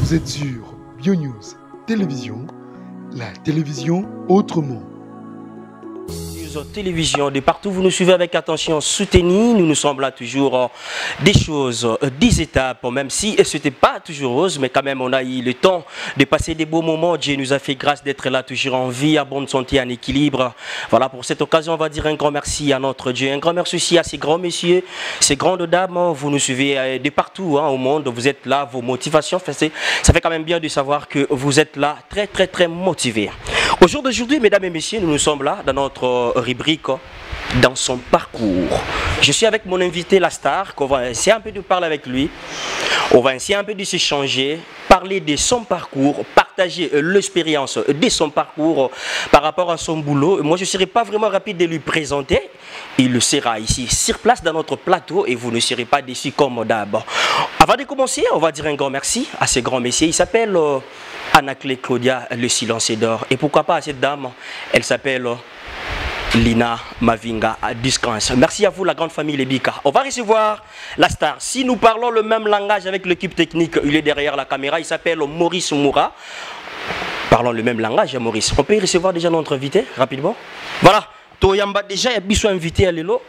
Vous êtes sur BioNews Télévision, la télévision autrement. Télévision de partout, vous nous suivez avec attention, soutenez, nous sommes là toujours des choses, des étapes, même si ce n'était pas toujours rose, mais quand même on a eu le temps de passer des beaux moments. Dieu nous a fait grâce d'être là toujours en vie, à bonne santé, en équilibre. Voilà, pour cette occasion, on va dire un grand merci à notre Dieu, un grand merci aussi à ces grands messieurs, ces grandes dames, vous nous suivez de partout au monde, vous êtes là, vos motivations, ça fait quand même bien de savoir que vous êtes là très motivés. Au jour d'aujourd'hui, mesdames et messieurs, nous sommes là dans notre rubrique dans son parcours. Je suis avec mon invité, la star, qu'on va essayer un peu de parler avec lui. On va essayer un peu de s'échanger, parler de son parcours, partager l'expérience de son parcours par rapport à son boulot. Moi, je ne serai pas vraiment rapide de lui présenter. Il le sera ici, sur place dans notre plateau, et vous ne serez pas déçus comme d'hab. Avant de commencer, on va dire un grand merci à ces grands messieurs. Il s'appelle Anna-Clé Claudia, le silence d'or. Et pourquoi pas à cette dame, elle s'appelle Lina Mavinga à Discrance. Merci à vous, la grande famille Lebika. On va recevoir la star. Si nous parlons le même langage avec l'équipe technique, il est derrière la caméra. Il s'appelle Maurice Moura. Parlons le même langage, Maurice. On peut recevoir déjà notre invité rapidement. Voilà. Toyamba déjà, il y a besoin invité à l'élo.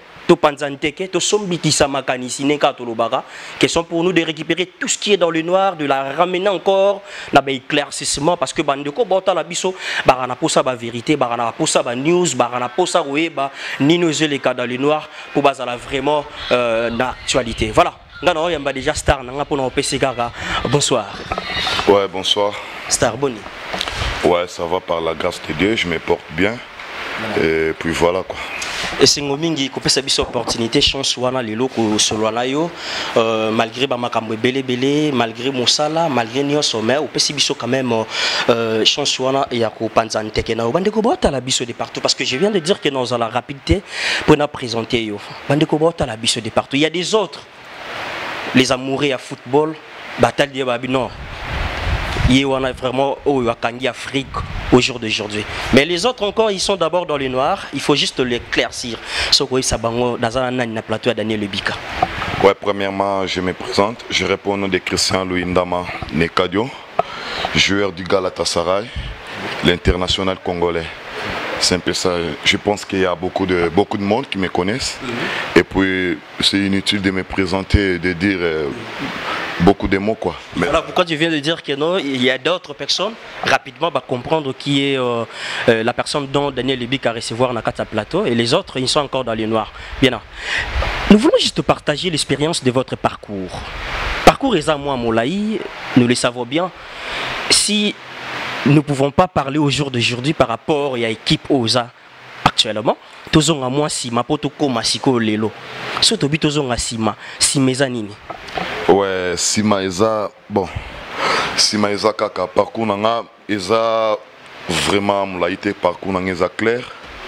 Question pour nous de récupérer tout ce qui est dans le noir, de la ramener encore dans l'éclaircissement, parce que bandeko bota la biso barana posa ba vérité, barana posa ba news, barana posa weba ni nos les cas dans le noir pour bazala vraiment l'actualité. Voilà. Non, il y a déjà star nanga pour nos PC gaga. Bonsoir. Ouais, bonsoir. Star Boni. Ouais, ça va par la grâce de Dieu, je me porte bien. Et puis voilà quoi. Et c'est ngomingi ko pesa biso opportunité chance wana lelo ko solwana yo malgré ba makambo belé malgré mosala malgré nyonso mais au pesa biso quand même chance wana ya ko panza nteke na bande ko bota la biso de partout parce que je viens de dire que nous allons la rapidité pour nous présenter yo bande ko bota la biso de partout. Il y a des autres les amoureux à football bataille de babi non. Il y a vraiment au Wakangi Afrique au jour d'aujourd'hui. Mais les autres encore, ils sont d'abord dans le noir. Il faut juste l'éclaircir. Dans un plateau à Daniel Lebika. Ouais, premièrement, je me présente. Je réponds au nom de Christian Louis Ndama Nekadio, joueur du Galatasaray, l'international congolais. C'est un peu ça. Je pense qu'il y a beaucoup de monde qui me connaissent. Et puis, c'est inutile de me présenter, de dire beaucoup de mots quoi. Mais voilà pourquoi tu viens de dire que non, il y a d'autres personnes. Rapidement, va comprendre qui est la personne dont Daniel Lebik a recevoir dans le plateau. Et les autres, ils sont encore dans les noirs. Bien. Nous voulons juste partager l'expérience de votre parcours. Parcours est à moi, Moulaï, nous le savons bien. Si nous ne pouvons pas parler au jour d'aujourd'hui par rapport à l'équipe OSA actuellement, tous on a moins si ma poto koma siko lelo. Surtout tous on a si mezanini. Ouais, si maïza bon, si maïza kaka parcours nanga eza vraiment moulaïté parcours nanga eza clair.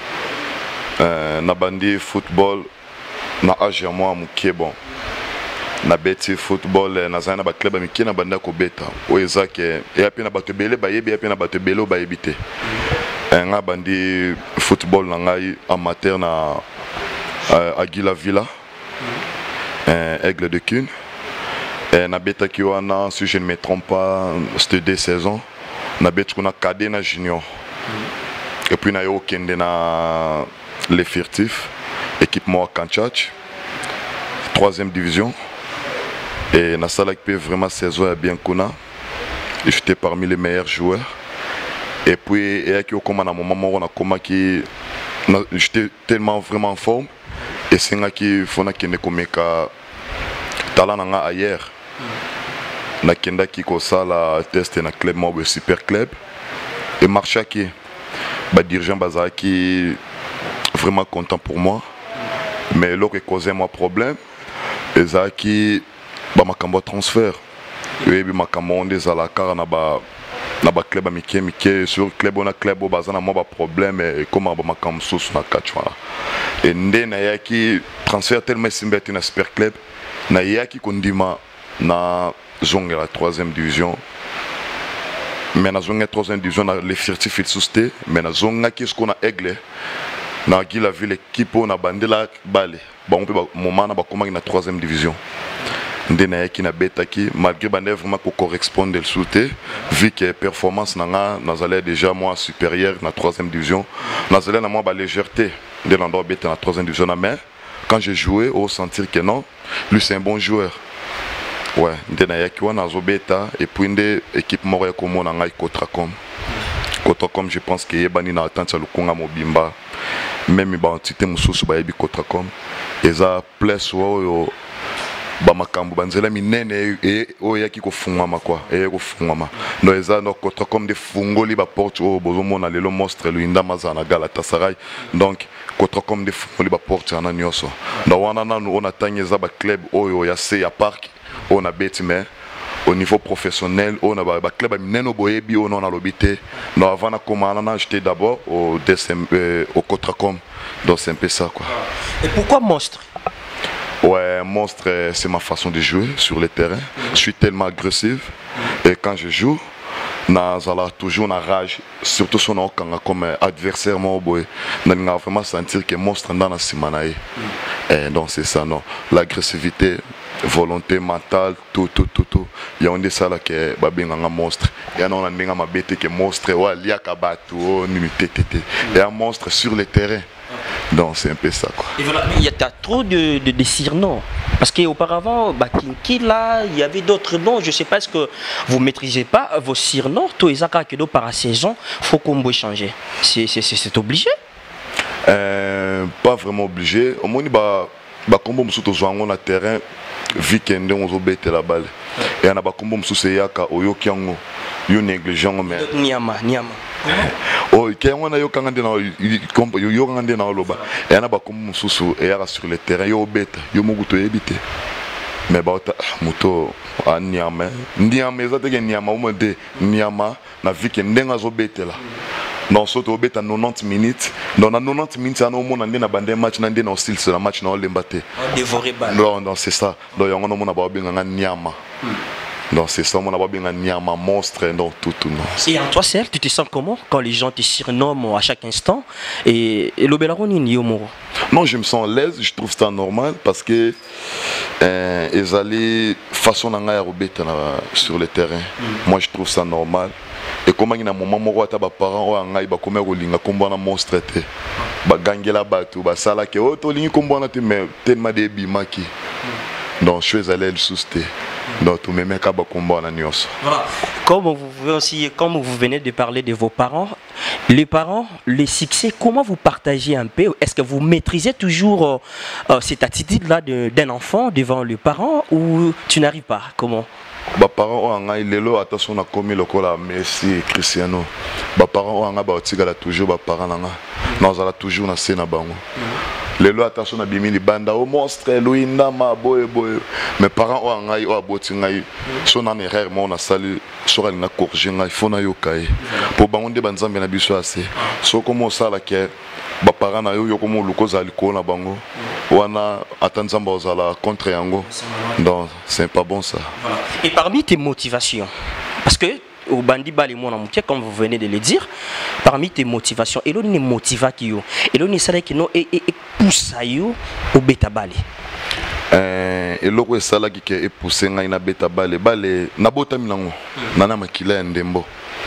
Na bandi football na âge moi mukie bon. Na beti football na zana ba club amiki na banda ko beta o eza ke e api na bato belé bayebi api na bato belé bayebité nga bandi football na ngai amateur na Aguila Villa Aigle de Cune na beta ki wana si je ne me trompe pas c'était 2 saisons na beta kuna cadet na junior et puis na yo kende na les furtifs équipe moi Kanchach 3e division. Et na sala qui vraiment saison bien kuna. J'étais parmi les meilleurs joueurs. Et puis et qui au comment à moment on a comment qui j'étais tellement vraiment en forme et c'est là qui fona qui ne comme ka talent nga ailleurs. Na kenda qui ko sala test na club mob super club et marcha qui ba dirigeant baza qui vraiment content pour moi. Mais là que causait moi problème et ça qui ba makambo transfert et bi makambo des à la car na ba club amike sur club on a club bazana moi ba problème et comment ba makambo sous na catch voilà et ndena ya qui transfert tellement simbeti na super club na ya qui kondima na zonga la 3e division mais na zonga 3e division na les furtifs susté mais na zonga qui ce qu'on a Aigle na Aguila Ville équipe on a bandela balé bon on peut moment na ba comment na 3e division ndena qui na betaki malgré bande vraiment pour correspondre le sauté vu que performance nanga nazalé déjà moi supérieur na 3e division nazalé na moi ba légèreté de l'endroit beta na 3e division mais quand j'ai joué au sentir que non lui c'est un bon joueur ouais ndena yaki wana zobeta et puis nde équipe moko ko mona ngai Cotracom je pense que yebani na attente le konga mobimba même ba entité mususu ba yebi Cotracom eza place wo ba makambo banzela minene e oyaki ko fungama quoi e ko fungama no eza no Cotracom de fungoli ba porte o bozomona lelo monstre luinda mazana Galatasaray donc Cotracom de fungoli ba porte na nyoso na wana nanu on atangeza ba club oyo ya C ya Parc on a beti mais au niveau professionnel on a ba club minene boyebi on a lobité no avant na komana j'étais d'abord au au Cotracom donc c'est un peu ça quoi. Et pourquoi monstre? Ouais, monstre, c'est ma façon de jouer sur le terrain. Je suis tellement agressif et quand je joue, nazala toujours na rage, surtout son comme adversaire mon boy. N'a vraiment sentir que monstre dans la simanaï. Et donc c'est ça non, l'agressivité, volonté mentale, tout. Il y a un de ça là que babinga monstre. Et on a un ma bête que monstre ouais liakabatu ni tete. Et un monstre sur le terrain. Donc c'est un peu ça quoi. Et voilà, il y a trop de surnoms. Parce qu'auparavant, Kinki là, il y avait d'autres noms. Je ne sais pas, est-ce que vous ne maîtrisez pas vos surnoms? Tous les accords que par la saison, il faut qu'on puisse changer. C'est obligé? Pas vraiment obligé. Au moins, combo musuto zwango na terrain weekend on zobete la balle. Et on a combo musuto yaka oyokiango. Yo négligent mais. Niama. Oh, on a yo kangande na yo kangande na loba. Et on a combo musuto et yaka sur le terrain yo beta yo muguto ebité. Mais bauta muto a niama. Niama ezate ke niama o de niama na weekend ndenga zobete la. Non, surtout au 90 minutes. Dans 90 minutes, on a un bandé match, on a un style sur la match, on a débatté. Dévoré balle. Non, c'est ça. Donc, on a bien un niama. Donc, c'est ça, on a bien un niama monstre, donc tout. Et en toi, Serge, tu te sens comment quand les gens te surnomment à chaque instant? Et l'Obelaroni Niomoro? Non, je me sens à l'aise, je trouve ça normal parce que ils allaient façon sur le terrain. Moi, je trouve ça normal. Et comment il y a un moment où les parents ont un combat monstre, bagangela batu, basala ke auto ligne combat mais tellement de bimaki. Donc je suis allé le souster. Donc tout même ka ba combat na nyos. Voilà. Comme vous venez de parler de vos parents, les succès, comment vous partagez un peu? Est-ce que vous maîtrisez toujours cette attitude-là d'un enfant devant le parent ou tu n'arrives pas? Comment? Ba parents ont un lelo attention na commis le cola Messi et Cristiano. Ba parents ont un ba otigala toujours ba parents nanga. Nazala toujours na sena bango. Lelo attention na bimi li banda o monstre Luinda ma boy. Mes parents ont un o aboti ngai. So na erreur mo na sali so na corriger ngai fona yo kai. Po bango de banzambe na biso assez. So comment ça la ke ba parents na yo komo lukoza liko na bango. Wana atanzamba ozala contre yango. Donc c'est pas bon ça. Voilà. Et parmi tes motivations, parce que au bandi bali mon amoutia comme vous venez de le dire, parmi tes motivations, et l'on ne motiva qui yo, et l'on ne sait que non et pousse yo au beta bali. Et l'autre ça là qui est poussé na beta bali na bota milango nana makila ndembo.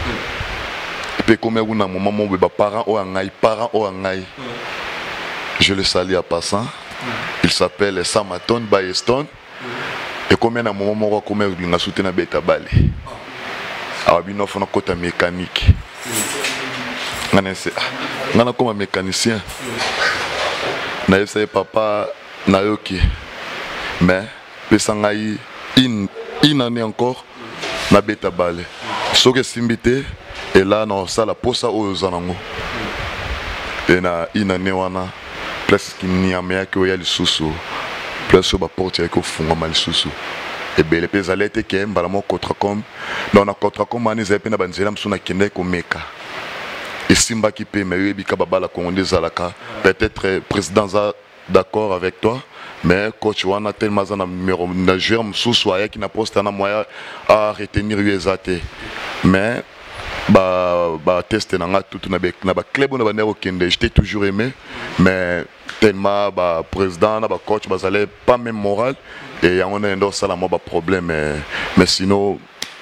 Et puis comme on a moment mon parents o angai. Je le salue à passant. Il s'appelle Samaton Bayeston. Et combien de moments combien on a soutenu beta balé. Alors bien on a côté mécanique. On a comme un mécanicien. Na essaye papa na yoki. Mais pesangai une année encore na beta balé. Ce que simbité et là non ça la posa aux zanango. Et na une année wana place qui n'y a rien que y a le sous place sur la porte avec au fond mal sous et ben les pays allaient que vraiment Cotracom dans la Cotracom on est peine banzela msuna kende ko meka et simba qui peut mais bika baba la congolais zalaka peut-être président d'accord avec toi mais coach wana tellement na numéro na joueur msousu aya qui na poste na moyen à retenir USAT mais tester tout na club on a j'étais toujours aimé mais tellement président na coach bazale pas même moral et on a un ça la problème mais sinon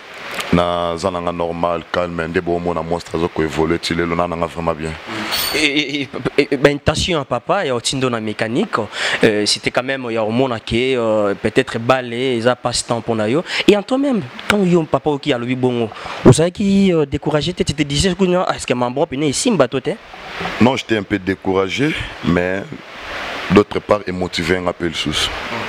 na zananga normal calme ndé bon mon monstre zo ko évoluer tilé lo nanga vraiment bien et ben attention à papa et au tindo na mécanique c'était quand même il y a au monde qui peut-être balai ça passe temps pour nayo et en toi même quand yo papa qui a le bon vous savez qui découragé tu te disais est-ce que mambo pene ici mbatote non j'étais un peu découragé mais d'autre part émotivé un peu le sous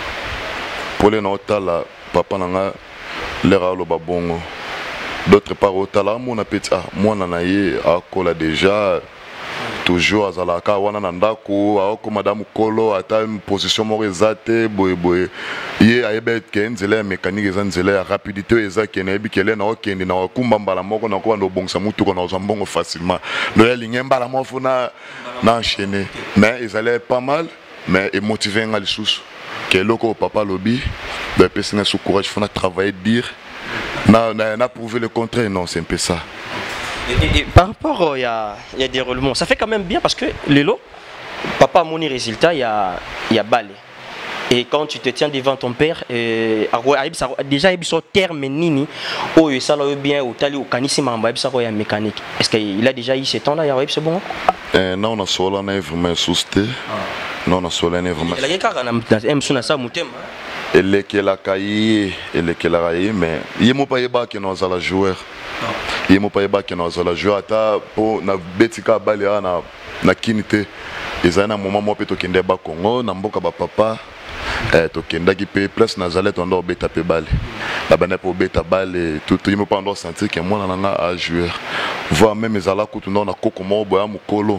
pour les notes là papa nanga l'air lo babongo d'autre part au tala mon appétit moi nanaye akola déjà toujours azalaka wana nandako ako madame Kolo ata une position mo rezate boy ye ayebet ke nzela mécanique ezanzela rapidité ezaki na ebikele na okende na kumba mbala moko na ko ndo bongsa mutu ko na zambongo facilement no ya linge mbala mofu na enchaîner mais ils allaient pas mal mais émotivé ngal sous que loko papa lobby de personne sous courage faut travailler dire n'a prouvé le contraire non c'est un peu ça. Et par rapport il y a des déroulements ça fait quand même bien parce que Lelo papa a mon résultat il y a balé et quand tu te tiens devant ton père déjà il y a terme nini oh ça là bien au tali au kanisi mamba il y a mécanique est-ce qu'il a déjà eu ce temps là il y a c'est bon non on a solo on a vraiment sousté non on a solo on a vraiment la gars na msuna sa mutema elle qui la caillé mais il m'a pas yeba que nous allons jouer il m'a pas yeba que nous allons jouer ata pour na betika balé na kinité ils ont un moment moi peut tokende ba Congo na mboka ba papa tokenda ki pe place na zalet on doit beta pe balé la bana pour beta balé tout il m'a pas doit sentir que moi na à jouer voir même les ala kutu na koko mo boya mukolo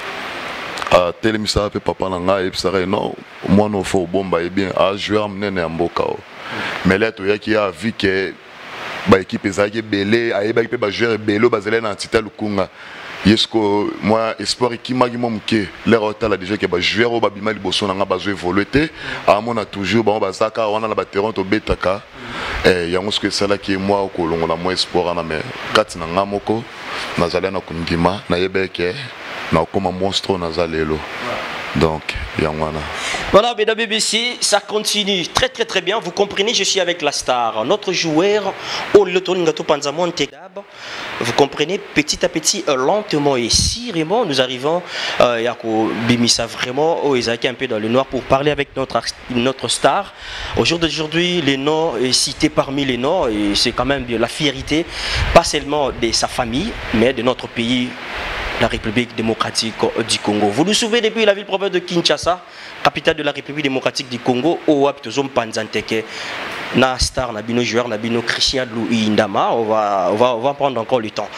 télémisa pe papa nanga et ça non moi non faut bomba et bien à jouer amener en mboka mais là tu y a qui a vu que ba équipe ezaki belé ayeba pe ba jouer belé bazela na entité lukunga yesko moi espoir qui magi momke l'air hôtel déjà que ba jouer au babima liboso nanga ba jouer évoluer té à mon a toujours ba bazaka on a la terrain to betaka yango ce que ça là qui moi ko longo na moi espoir na mais kati na ngamoko nazala na kundima na yebeke na comme un monstre nazalelo donc yangwana voilà mesdames et messieurs ça continue très bien vous comprenez je suis avec la star notre joueur Olotoningato Panzamon Tegab vous comprenez petit à petit lentement et sûrement nous arrivons yako bimisa vraiment au Isaac un peu dans le noir pour parler avec notre star au jour d'aujourd'hui les noms est cité parmi les noms et c'est quand même la fierté pas seulement de sa famille mais de notre pays la République démocratique du Congo. Vous nous souvenez depuis la ville province de Kinshasa, capitale de la République démocratique du Congo, au Waptozom Panzanteke, na star, na bino joueur, na bino Christian Louis Indama, on va prendre encore le temps.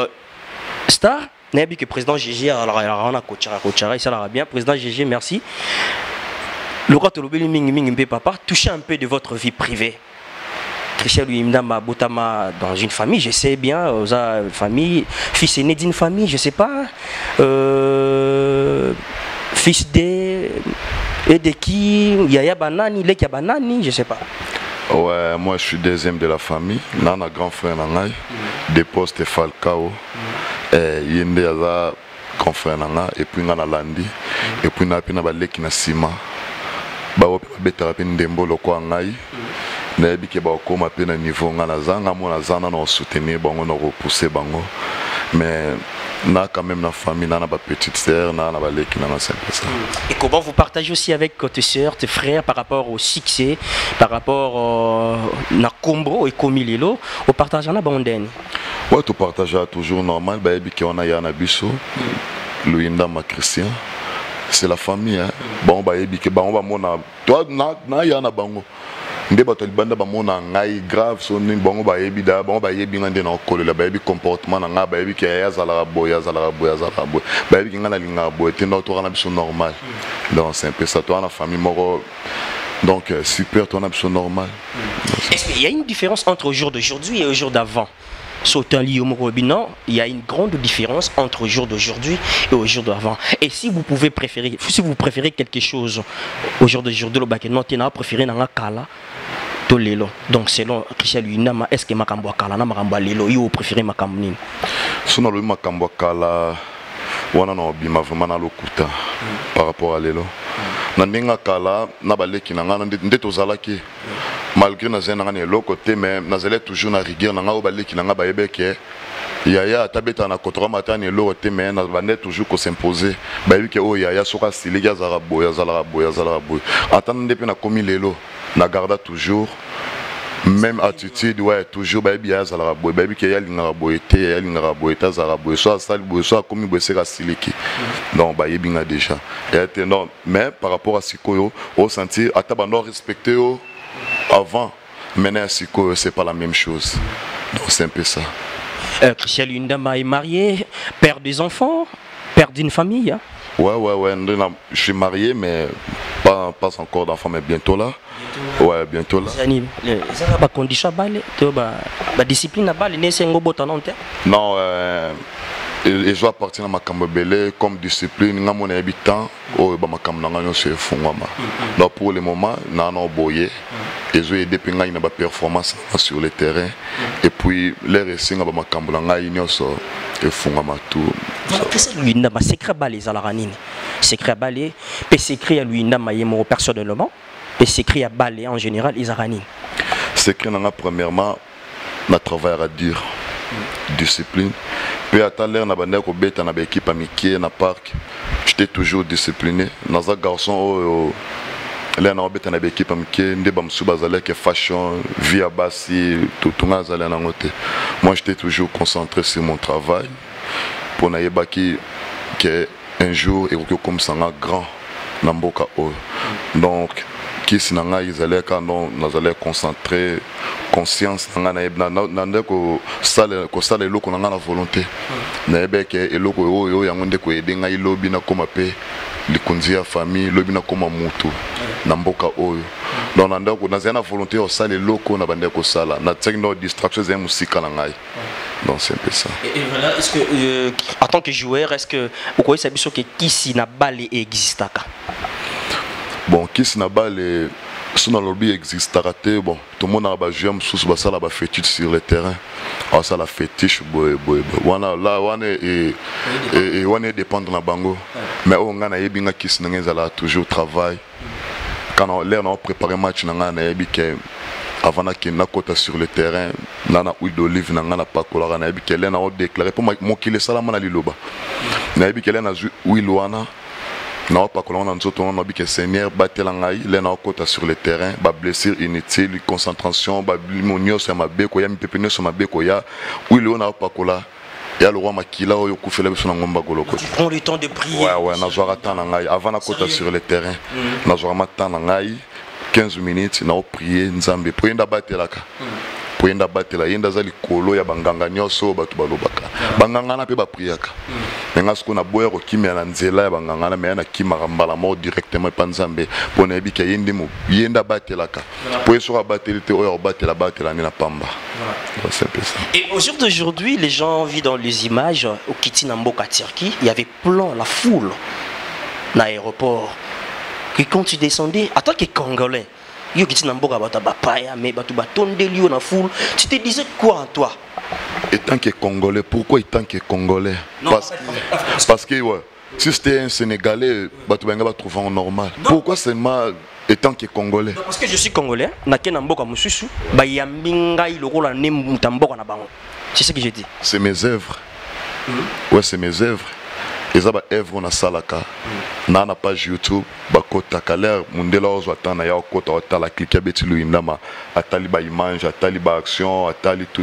Star, n'ayez que président GG, alors on a Kochara, ça va bien, président GG, merci. Le roi Tolobeli Ming Papa, touchez un peu de votre vie privée. Christian Louis Ndama Botama dans une famille, je sais bien, famille, fils aîné d'une famille, je sais pas, fils de et de qui, Yaya Banani, Lekia Banani, je sais pas. Ouais, moi je suis deuxième de la famille, nana grand frère nangai, des postes Falcao, Yende Aza grand frère nanga, et puis nana Landi, et puis na pina baleki na Sima, ba opi beta pina Dembo loko ngai. Nayebi ke ba okoma pe na niveau nga na zanga mona zana na soutenir bango na repousser bango mais na quand même na famille na ba petite sœur na ba leki na ça. Et comment vous partagez aussi avec tes sœurs, tes frères par rapport au succès, par rapport na combo et komilelo, au partage na bondeni? Ouais, tu partages toujours normal ba yebi ke on a yana biso Louinda ma Christian. C'est la famille hein. Bon ba yebi ke ba on va mona toi na yana bango. Ndé bato libanda ba mona ngai grave so ni bongo ba yebi da bongo ba yebi ngande na okolo la ba yebi comportement na nga ba yebi ke ya zala boya ba yebi ngana linga boya tenda to kana biso normal donc c'est un peu ça toi na famille moro donc super toi na biso normal. Est-ce qu'il y a une différence entre au jour d'aujourd'hui et au jour d'avant? Non, il y a une grande différence entre au jour d'aujourd'hui et au jour d'avant. Et si vous préférez quelque chose au jour d'aujourd'hui, le bac non, tu n'as préféré dans la kala to lelo. Donc selon Christian Luinama, est-ce que makambo akala na makambo lelo yo préféré makambo nini? Sona lo makambo akala wana na bima vraiment na lokuta par rapport à lelo. Na ndinga kala na baleki na ngana ndé tozalaki malgré na zena ngana eloko te mais nazalé toujours na rigueur na ngao baleki na ngaba yebeke yaya tabeta na kotora matani eloko te mais na bande toujours ko s'imposer ba yiki o yaya soka siliki azala boya zala boya zala boya atande pe na komi lelo na garda toujours même attitude ouais toujours ba yaya zala boya ba yiki ya linga boya te ya linga boya ta zala boya so asali boya so komi boya seka siliki donc ba yebinga déjà et non mais par rapport à sikoyo au sentir atabando respecter avant maintenant sikoyo c'est pas la même chose donc c'est un peu ça. Christian Luindama est marié, père des enfants, père d'une famille. Hein? Ouais, je suis marié, mais pas encore d'enfants, mais bientôt là. Ouais, bientôt là. Ça va condition la discipline non, et je dois partir dans ma cambobele comme discipline, dans mon habitant, donc pour le moment, non boyé. Et je aidé pour une performance sur le terrain et puis les récits dans ma cambulanga inyoso et fungama tout. Qu'est-ce que lui n'a pas secret balé à la ranine? Secret balé, puis secret à lui n'a pas yémo personnellement, et secret à balé en général ils aranine. Secret n'a premièrement na travail à dire discipline. Puis à tout l'heure na bande ko beta na équipe amitié na parc. J'étais toujours discipliné. Dans un garçon là na obeta na équipe amitié ndeba msuba zale que fashion via basi tout ngazale na ngote. Moi j'étais toujours concentré sur mon travail pour na yebaki que un jour et comme ça grand na mboka o. Donc qui sinanga ils quand nous allons concentrer conscience na ndeko sale ko sale loko na la volonté na ebeke eloko oyo yango ndeko edenga ilobi na koma pe likunzi ya famille lobi na koma mutu na mboka oyo donc na ndeko na zena volonté o sale loko na bandeko sala na techno distraction za musika na ngai. Donc c'est un peu ça. Et voilà, est-ce que en tant que joueur, est-ce que vous connaissez ça biso que qui na balle existaka? Bon, qui n'a pas les son lobby existe raté bon tout le monde a ba j'aime sous ça la ba fétiche sur le terrain ah ça la fétiche boy wana là wana et wana dépendre na bango mais on ngana yebinga qui n'a la toujours travail quand on l'air on préparer match na ngana yebike avant na kota sur le terrain nana huile d'olive na ngana pa kola na yebike là on déclarer pour mon qui le salama na liloba na yebike là na huile wana na pas que l'on a nzoto on a dit que Seigneur batelangai les na kota sur le terrain ba blessure inutile concentration ba limonio sur ma beko ya mipepene sur ma beko ya oui le on a pas kola ya le roi makila oyo kufela biso na ngomba goloko. Tu prends le temps de prier. Ouais na zoara tan ngai avant na kota sur le terrain na zoara matan ngai 15 minutes na prier nzambe pour enda batelaka pour enda batela yenda zali kolo ya banganga nyoso batu balobaka banganga na pe ba priaka nga ce qu'on a boire au kimia na nzela ya banganga na me na kimaka mbala mo directement pa nzambe pona ebika yende mo yenda batelaka pour eso batelite oyo batela ni na pamba. C'est un peu ça. Et au jour d'aujourd'hui, les gens vivent dans les images au Kiti Namboka Turquie, il y avait plein la foule dans l'aéroport. Et quand tu descendais, en tant que Congolais, yo Kiti Namboka bata bapaya mais batu batonde liyo na foule, tu te disais quoi en toi? Et tant que Congolais, pourquoi tant que Congolais? Parce que ouais, si c'était un Sénégalais, tu vas trouver normal. Pourquoi seulement étant que Congolais? Parce que je suis Congolais, c'est ce que j'ai dit. C'est mes œuvres. Ouais, c'est mes œuvres. Et ça, œuvre na salaka. Na na page YouTube, bakota kalère mundela ozo atana ya okota otala cliquer beti luindama atali ba image, atali ba action, atali tout.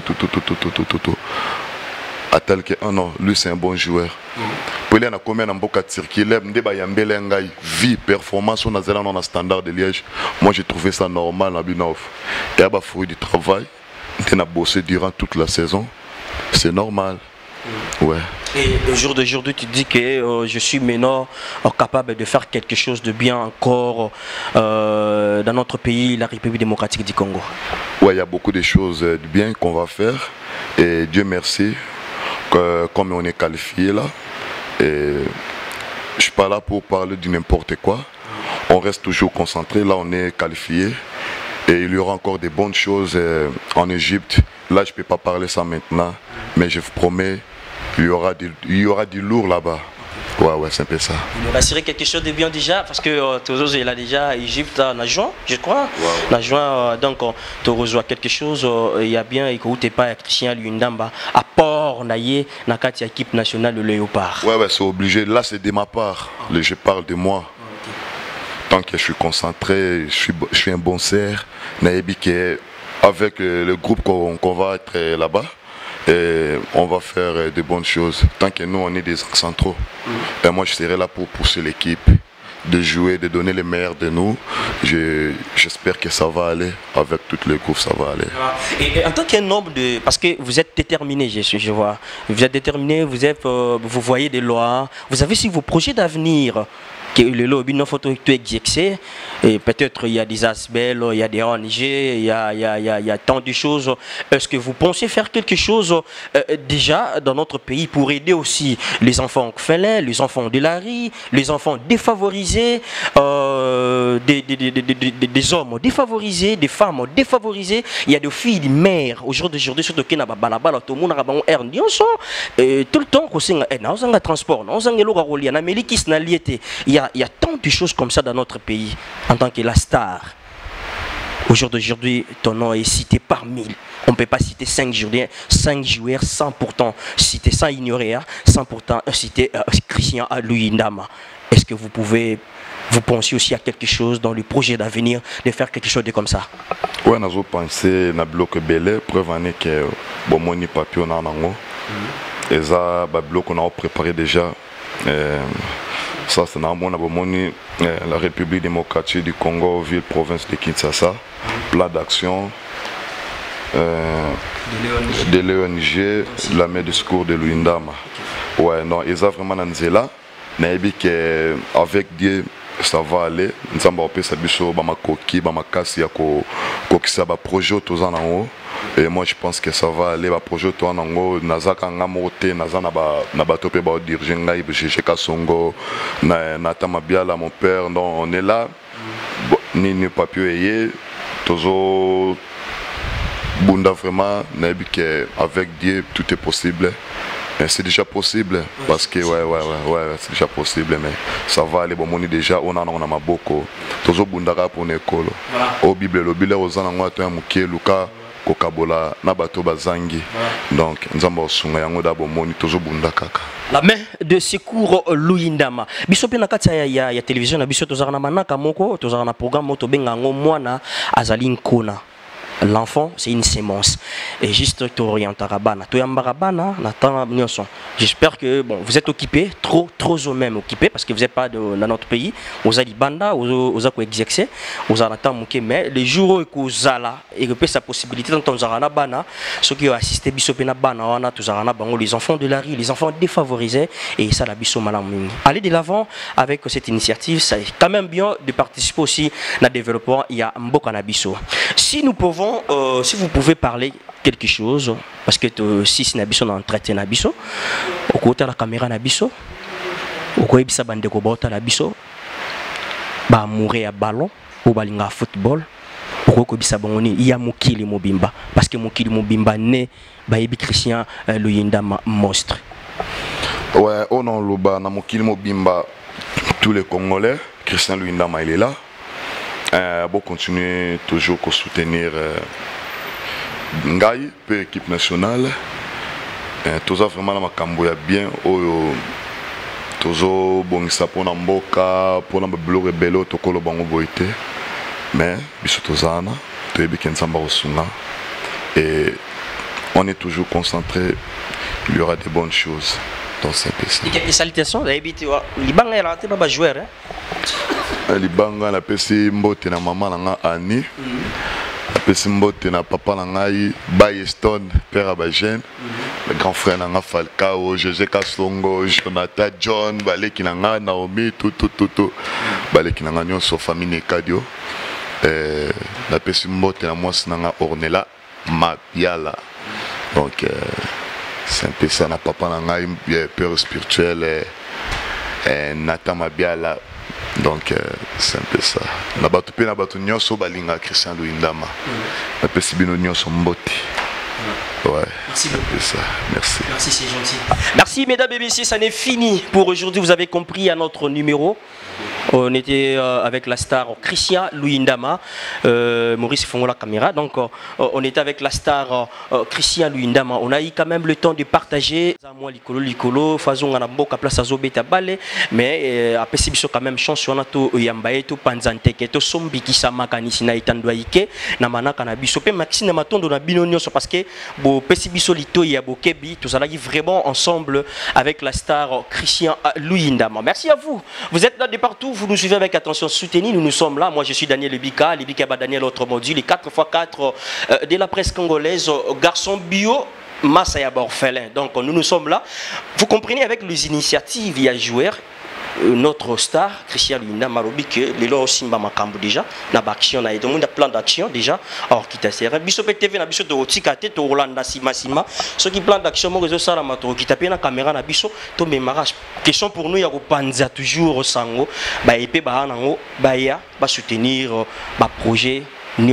Atal que non, lui c'est un bon joueur. Pour lui on a combien en Mboka Turquie, ndé ba yambele ngai vie performance on a zéro dans standard de Liège. Moi j'ai trouvé ça normal à Binof. Et à ba fruit du travail, on a bossé durant toute la saison. C'est normal. Ouais. Et au jour d'aujourd'hui, tu dis que je suis maintenant capable de faire quelque chose de bien encore dans notre pays, la République démocratique du Congo. Ouais, il y a beaucoup de choses de bien qu'on va faire. Et Dieu merci, comme on est qualifié là. Et je suis pas là pour parler de n'importe quoi. On reste toujours concentré. Là, on est qualifié. Et il y aura encore des bonnes choses en Égypte. Là, je ne peux pas parler ça maintenant, mais je vous promets, il y aura du lourd là-bas. Ouais, c'est un peu ça. Vous nous rassurez quelque chose de bien déjà, parce que toujours il a déjà Égypte en juin, je crois. En juin, donc tu reçois quelque chose, il y a bien, et que tu n'es pas Christian Luyindamba, à port, naïe, dans l'équipe nationale de Léopard. Ouais, c'est obligé. Là, c'est de ma part. Je parle de moi. Tant que je suis concentré, je suis un bon serre. Avec le groupe qu'on va être là-bas, et on va faire de bonnes choses. Tant que nous, on est des centraux. Et moi, je serai là pour pousser l'équipe, de jouer, de donner le meilleur de nous. J'espère que ça va aller. Avec tout le groupe, ça va aller. Et en tant qu'un homme de... Parce que vous êtes déterminé, je vois. Vous êtes déterminé, vous voyez des lois. Vous avez aussi vos projets d'avenir. Le lobby non photo exercer et peut-être il y a des aspects, il y a des ONG, il y a tant de choses. Est-ce que vous pensez faire quelque chose déjà dans notre pays pour aider aussi les enfants orphelins, les enfants de la rue, les enfants défavorisés, des hommes défavorisés, des femmes défavorisées? Il y a des filles, des mères aujourd'hui surtout qui n'a pas balabala tout le monde a un air tout le temps qu'on sait dans un transport, dans un logoroli, en Amérique il y a tant de choses comme ça dans notre pays en tant que la star. Aujourd'hui, ton nom est cité par 1000. On ne peut pas citer 5 joueurs sans pourtant citer, sans ignorer, sans pourtant citer Christian Luyindamba. Est-ce que vous pensez aussi à quelque chose dans le projet d'avenir de faire quelque chose de comme ça? Oui, nous avons pensé à bloc belé, preuve en est que bon moni papier on a nango. Et ça, bloc on a préparé déjà. Ça, c'est dans la République démocratique du Congo, ville, province de Kinshasa. Plan d'action de l'ONG, la main de secours de Luyindamba. Ouais, non, ils ont vraiment un là. Mais avec Dieu, ça va aller. Nous avons fait ça, nous avons fait ça, projet tous en haut. Et moi je pense que ça va aller. Le projet tout en haut, Nazaka Ngamote, Nazana Nabatopé Dirjenga, Ibisheka Songo, Natama Biala, mon père. Non, on est là. Ni papier, toujours Bunda vraiment, avec Dieu tout est possible. C'est déjà possible parce que c'est déjà possible, mais ça va aller. Bon, on est déjà on a beaucoup. Toujours Bundara pour l'école. Au Bible, le Bible aux anangwa toi mukie Luka kokabola na bato bazangi. Donc nous avons sunga yango d'abord moni toujours Bundakaka. La main de secours Luyindamba. Biso pe na kati ya télévision na biso tozana manaka moko, tozana programme moto benga ngo mwana azali nkona. L'enfant, c'est une sémence. Et juste j'espère que bon, vous êtes occupés, trop au même occupés, parce que vous n'êtes pas dans notre pays. Vous avez banda, vous avez exercé, vous avez mais les jours où vous avez et que sa possibilité dans ton bana, ceux qui ont assisté bisopena bana, on a tous les enfants de la rue, les enfants défavorisés, et ça la biso malam. Allez de l'avant avec cette initiative, c'est quand même bien de participer aussi dans le développement. Il y a un beau cannabis. Si nous pouvons si vous pouvez parler quelque chose, parce que si c'est Nabiso dans traité Nabiso, au côté de la caméra Nabiso, au côté de la bande de Kobota Nabiso, bah mourir à ballon, ou balinga football, au côté de la bande il y a Mokili Mobimba, parce que Mokili Mobimba né, bah Ebi Christian Luyindamba monstre. Ouais, on en loba na Mokili Mobimba, tous les Congolais, Christian Luyindamba il est là. Bon, continuer toujours à soutenir Ngaï, pour l'équipe nationale. Tout ça vraiment ma camboya bien. Toujours bon ça pour Namboka, pour la bleu rebelle, tout le bango boité. Mais biso tozana, tu es bien samba osuna. Et on est toujours concentré. Il y aura des bonnes choses dans cette pièce. Quelques salutations, Liban est là, tu vas jouer. Libanga la pesi mbote na maman nanga Annie, la pesi mbote na papa nangai Bayeston père Abajen, le grand frère nanga Falcao, José Kasongo, Jonathan John, baleki nanga Naomi tout baleki nanga nyonso famille Kadio, la pesi mbote na mwasi nanga Ornella Mabiala. Donc c'est un peu ça na papa nangai père spirituel Nathan Mabiala. Donc c'est un peu ça. Na batu pe na batu nyonso balinga Christian Luindama. Na pesi bino nyonso mbote. Ouais. Merci beaucoup. Ça. Merci. Merci, c'est gentil. Merci mesdames et messieurs, ça n'est fini pour aujourd'hui. Vous avez compris à notre numéro. On était avec la star Christian Luindama, Maurice Fongo la caméra. Donc on était avec la star Christian Luindama. On a eu quand même le temps de partager. Moi likolo façon na boka place azobeta balé, mais après c'est quand même chance on a to yambaye to panzante ke to sombi ki samakani sina itandwaike na manaka na biso pe maxi na matondo na binonyo parce que bo pesi biso lito ya bokebi tout ça là vraiment ensemble avec la star Christian Luindama. Merci à vous. Vous êtes là de partout, vous nous suivez avec attention, soutenez, nous sommes là. Moi je suis Daniel Lebika, Daniel autre module, les 4x4 de la presse congolaise, garçon bio, Massa et orphelin. Donc nous sommes là. Vous comprenez avec les initiatives, il y a joueur. Notre star, Christian Luindama, que les lois aussi makambo déjà, na action na tout le monde a plan d'action déjà. Alors qui t'a serré, biso TV na biso de otikate to Rolanda sima, ceux qui plan d'action mo réseau ça la mato qui tape na caméra na biso to mémarage. Question pour nous ya ko panza toujours sango, ba épée ba nango, ba ya ba soutenir ba projet.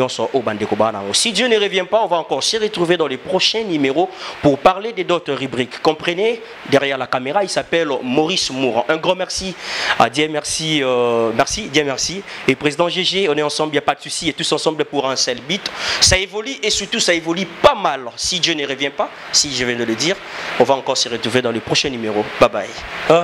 Si Dieu ne revient pas, on va encore se retrouver dans les prochains numéros pour parler des d'autres rubriques. Comprenez, derrière la caméra, il s'appelle Maurice Mourant. Un grand merci à Dieu, merci, Dieu merci. Et président GG, on est ensemble, il n'y a pas de souci, et tous ensemble pour un seul but. Ça évolue et surtout ça évolue pas mal. Si Dieu ne revient pas, si je viens de le dire, on va encore se retrouver dans les prochains numéros. Bye bye.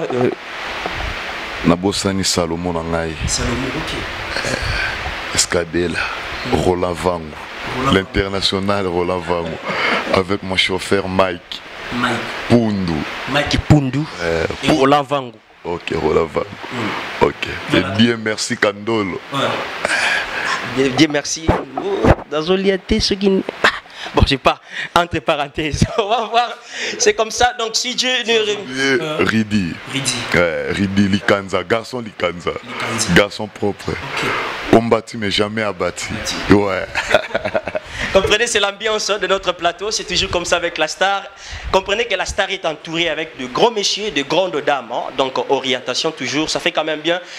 Nabosani Salomon Nangai. Salomon, ok. Escadela. Roland Vango, l'international Roland Vango, avec mon chauffeur Mike Pundu. Mike Pundu et Roland Vango. Ok, Roland Vango. Ok. Voilà. Et Dieu merci Kandolo. Ouais. Dieu merci. Dans Oliaté, ce qui. Bon, je sais pas, entre parenthèses. On va voir. C'est comme ça. Donc, si Dieu ne. Ridi. Ridi Likanza. Garçon Likanza. Garçon propre. Okay. Combattu mais jamais abattu. Ouais. Comprenez, c'est l'ambiance de notre plateau. C'est toujours comme ça avec la star. Comprenez que la star est entourée avec de grands messieurs, de grandes dames. Hein? Donc, orientation toujours. Ça fait quand même bien.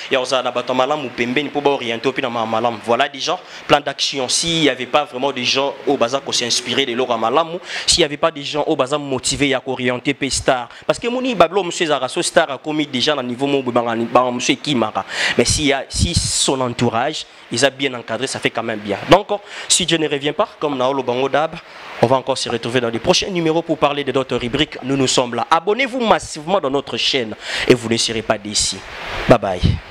Voilà des gens, plan d'action. S'il n'y avait pas vraiment des gens au bazar qui s'inspiraient de l'Ora Malamu, s'il n'y avait pas des gens au bazar motivés à orienter P star. Parce que Mouni Bablo, M. Zarasso, star a commis déjà dans le niveau M. Kimara. Mais si son entourage, ils ont bien encadré, ça fait quand même bien. Donc, si Dieu ne revient pas, comme Naolo Bango Dab, on va encore se retrouver dans les prochains numéros pour parler de d'autres rubriques. Nous sommes là. Abonnez-vous massivement dans notre chaîne et vous ne serez pas déçus. Bye bye.